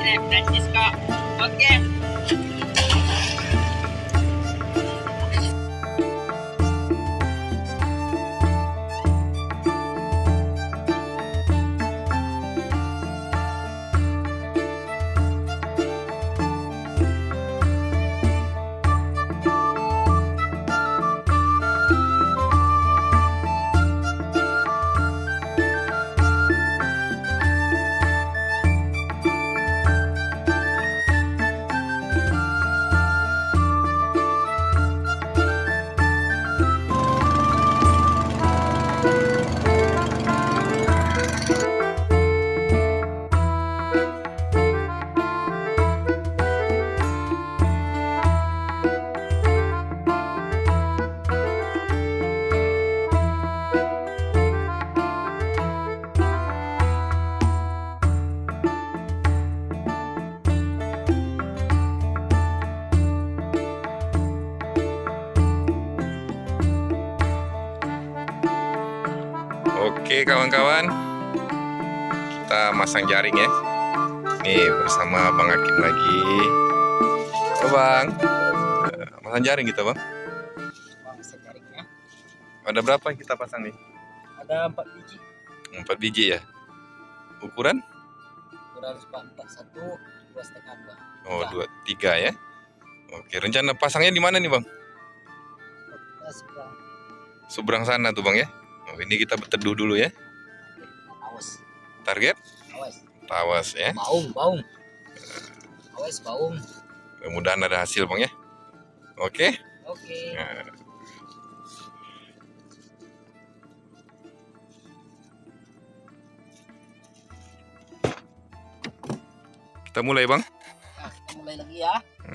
nih Francisco. Oke. Oke kawan-kawan, kita masang jaring ya. Nih bersama Bang Hakim lagi. Oh Bang, masang jaring kita Bang. Masang jaringnya. Ada berapa yang kita pasang nih? Ada 4 biji. 4 biji ya. Ukuran? Ukuran 41, 2,5. Oh 3 ya. Oke, rencana pasangnya di mana nih Bang? Seberang sana tuh Bang ya. Oh, ini kita berteduh dulu ya. Awas. Target? Awas. Tawas ya. Baung. Awas baung. Mudah-mudahan ada hasil Bang ya. Oke. Oke. Nah. Kita mulai Bang. Nah, kita mulai lagi ya.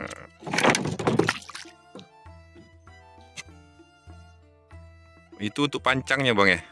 Itu untuk pancangnya Bang ya.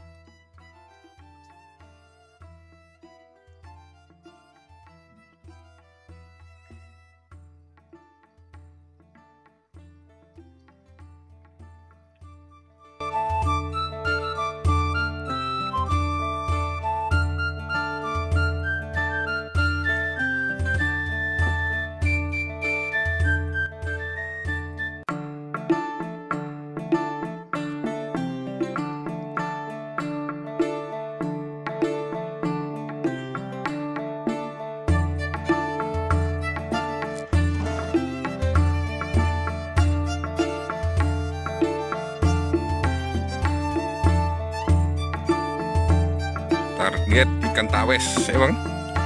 Target ikan tawes ya Bang.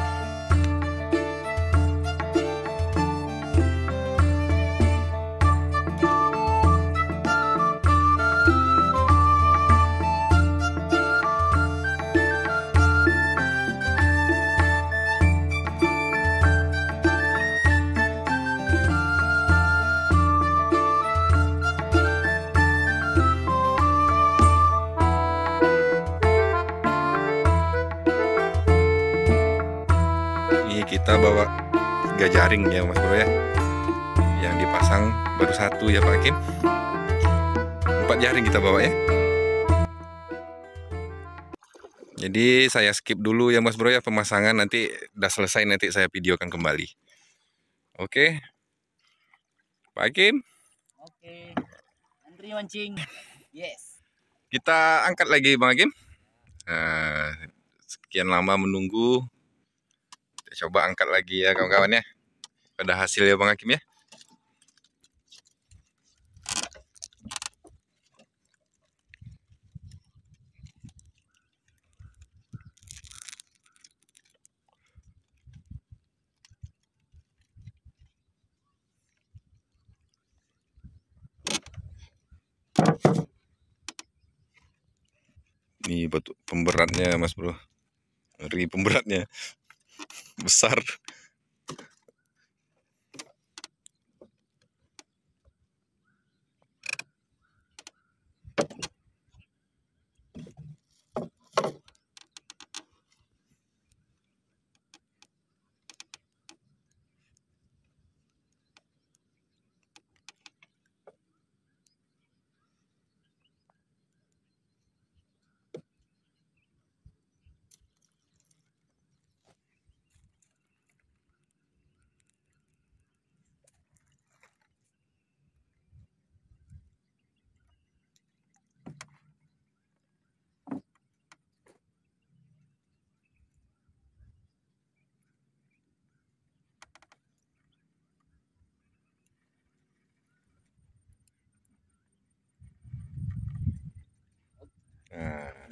Ini kita bawa 3 jaring ya Mas Bro ya. Yang dipasang baru 1 ya Pak Hakim. 4 jaring kita bawa ya. Jadi saya skip dulu ya Mas Bro ya pemasangan, nanti udah selesai nanti saya videokan kembali. Oke. Pak Hakim. Oke. Andri mancing. Yes. Kita angkat lagi Bang Hakim. Sekian lama menunggu. Kita coba angkat lagi ya kawan-kawan ya. Ada hasil ya Bang Hakim ya. Ini batu pemberatnya Mas Bro. Ngeri pemberatnya. Besar.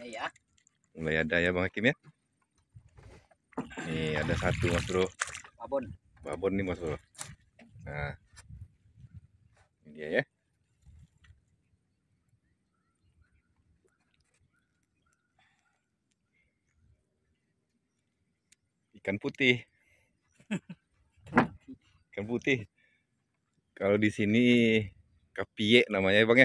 ada ya. Mulai ada ya Bang Hakim ya. Nih ada satu Mas Bro. Babon. Babon nih Mas Bro. Nah, ini dia ya. Ikan putih. Ikan putih. Kalau di sini kapie namanya ya Bang ya.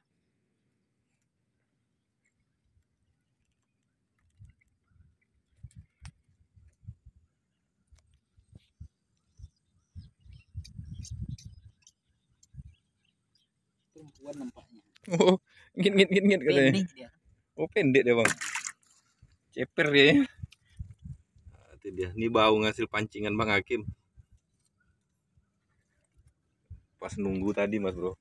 Perempuan nampaknya. Oh, ngit katanya. Pendek dia. Oh, pendek dia Bang. Ceper dia ya. Nah, itu dia. Ini bau ngasil pancingan Bang Hakim. Pas nunggu tadi Mas Bro.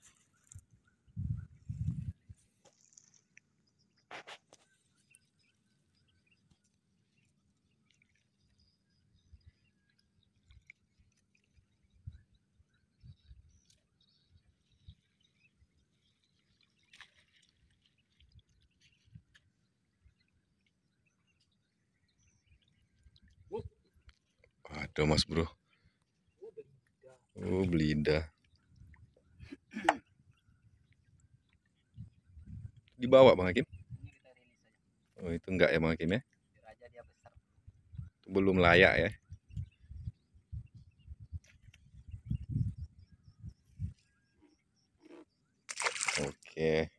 Ada Mas Bro. Oh, belida. Dibawa Bang Hakim? Ini kita rilis aja. Oh, itu enggak ya Bang Hakim ya? Biar aja dia besar. Itu belum layak ya. Oke.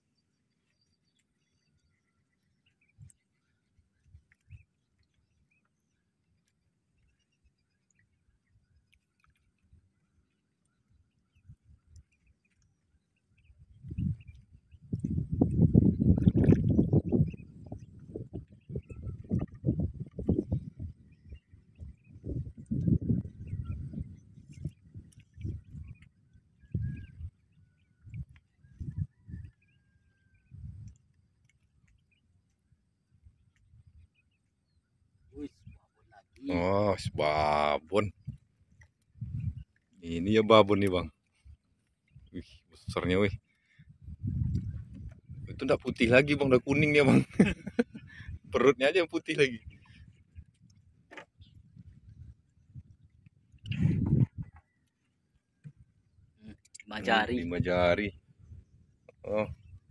Wih, babon lagi. Oh, babon. Ini ya babon nih Bang. Wih, besarnya wih. Itu enggak putih lagi Bang, udah kuning dia Bang. Perutnya aja yang putih lagi. Lima jari. 5 jari. Oh.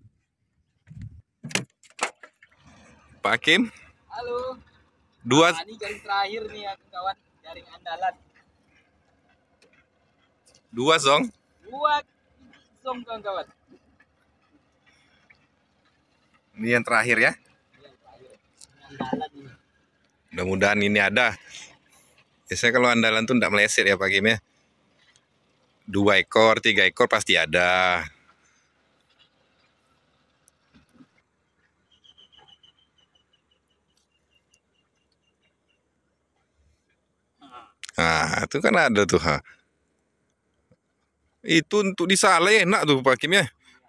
Pak Hakim, Halo. dua Nah, ini jaring terakhir nih ya kawan, jaring andalan. Zong. Dua song kawan-kawan. Ini yang terakhir ya. Yang terakhir. Andalan ini. Mudah-mudahan ini ada. Biasanya kalau andalan tuh enggak meleset ya Pak Hakim ya. 2 ekor, 3 ekor pasti ada. Nah, itu kan ada tuh. Ha. Itu untuk disaleh enak tuh Pak Hakim ya.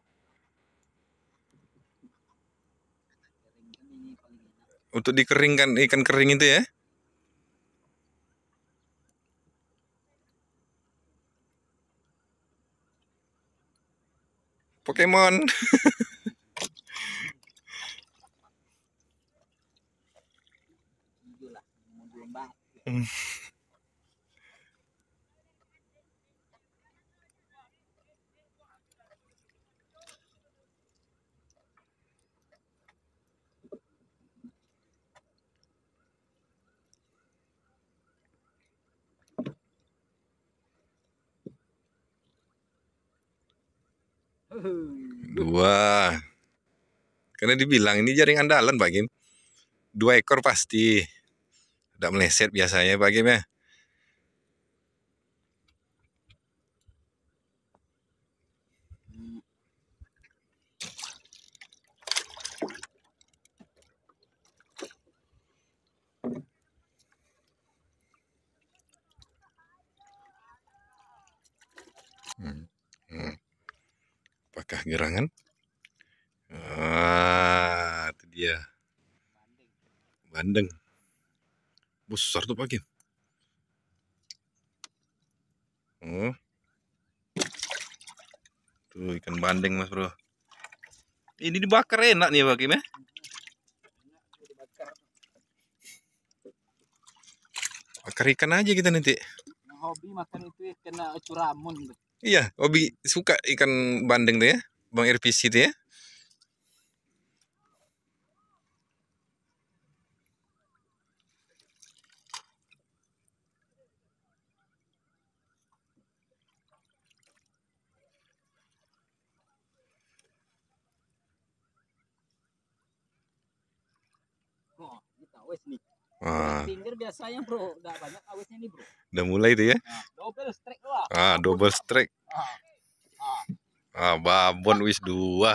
Ini paling enak. Untuk dikeringkan ikan kering itu ya. Pokemon. Hijau lah, mau gelombang. Dua. Karena dibilang ini jaring andalan Pak Hakim. 2 ekor pasti. Udah meleset biasanya Pak Hakim ya. Apakah gerangan? Ah, itu dia. Bandeng. Besar tuh Pak Hakim. Oh. Tuh ikan bandeng Mas Bro. Ini dibakar enak nih Pak Hakim ya. bakar ikan aja kita nanti. Hobi makan itu ya, kena curamun. Iya, hobi suka ikan bandeng tuh ya, Bang RPC tuh ya. Oh, kita awes nih. Wah, Pinggir biasanya bro, udah banyak awesnya nih bro. udah mulai tuh ya. Nah, double strike lah. Double strike. Ah, ah. Babon wis 2.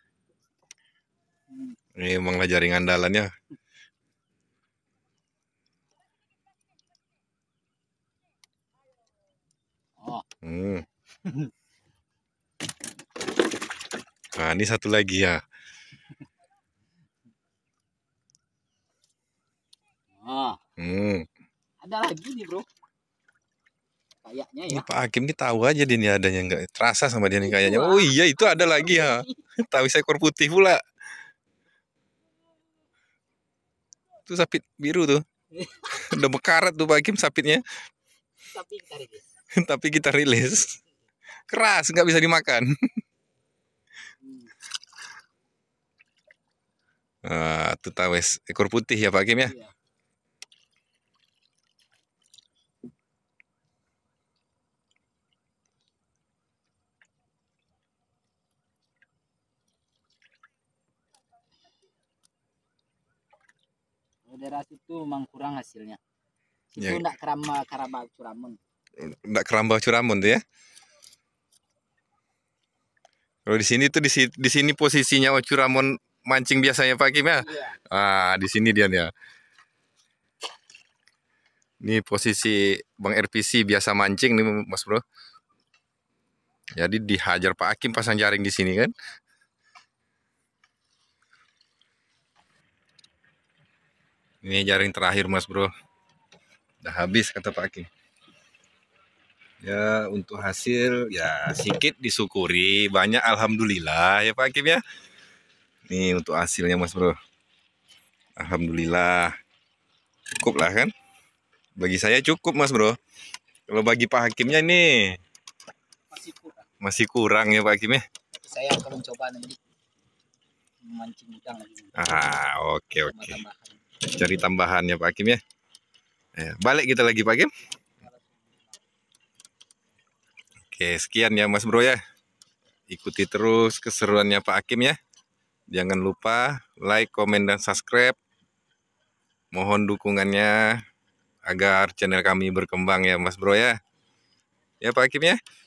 Ini emanglah jaringan andalannya. Oh. Nah, ini satu lagi ya. Ada lagi nih bro. Kayaknya ya. Ini Pak Hakim ini tahu aja dia nih adanya, nggak terasa sama dia nih kayaknya. Oh iya itu ada lagi ya. Tahu seekor putih pula. Itu sapit biru tuh. Udah mekarat tuh Pak Hakim sapitnya. Tapi kita rilis. Tapi kita rilis. Keras, nggak bisa dimakan. Tuh tahu ekor putih ya Pak Hakim ya. Iya. Daerah situ memang kurang hasilnya. Itu Ya. enggak Karabau Curamun. Nggak kerambau Curamun tuh ya. Kalau di sini tuh di sini posisinya Curamon mancing biasanya Pak Hakim ya. Iya. Di sini dia nih ya. Ini posisi Bang RPC biasa mancing nih Mas Bro. Jadi dihajar Pak Hakim pasang jaring di sini kan. Ini jaring terakhir Mas Bro. Udah habis kata Pak Hakim. Ya untuk hasil ya sedikit disyukuri, banyak alhamdulillah ya Pak Hakim ya. Nih untuk hasilnya Mas Bro. Alhamdulillah. Cukup lah kan. Bagi saya cukup Mas Bro. Kalau bagi Pak Hakimnya ini masih kurang ya Pak Hakim ya. Saya akan mencoba nanti memancing udang lagi. Oke. Cari tambahan ya Pak Hakim ya. Balik kita lagi Pak Hakim. Oke, sekian ya Mas Bro ya. Ikuti terus keseruannya Pak Hakim ya. Jangan lupa like, komen, dan subscribe. Mohon dukungannya agar channel kami berkembang ya Mas Bro ya. Ya Pak Hakim ya.